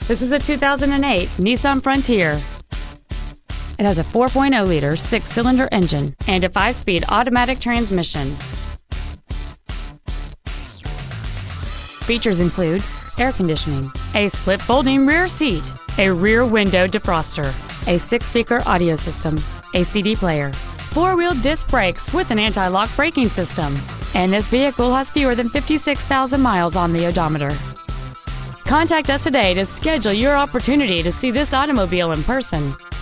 This is a 2008 Nissan Frontier. It has a 4.0-liter 6-cylinder engine and a 5-speed automatic transmission. Features include air conditioning, a split folding rear seat, a rear window defroster, a 6-speaker audio system, a CD player, 4-wheel disc brakes with an anti-lock braking system, and this vehicle has fewer than 56,000 miles on the odometer. Contact us today to schedule your opportunity to see this automobile in person.